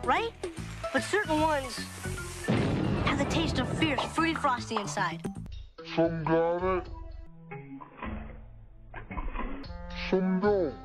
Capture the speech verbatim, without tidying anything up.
right? But certain ones have the taste of fierce, fruity frosty inside. Some got it. Some don't.